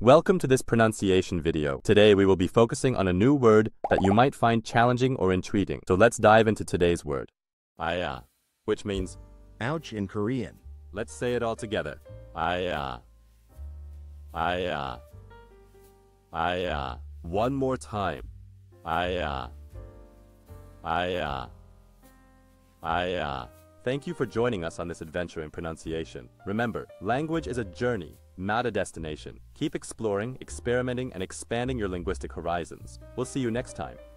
Welcome to this pronunciation video. Today we will be focusing on a new word that you might find challenging or intriguing. So let's dive into today's word. Aya, which means ouch in Korean. Let's say it all together. Aya. Aya. Aya. One more time. Aya. Aya. Aya. Thank you for joining us on this adventure in pronunciation. Remember, language is a journey, not a destination. Keep exploring, experimenting, and expanding your linguistic horizons. We'll see you next time.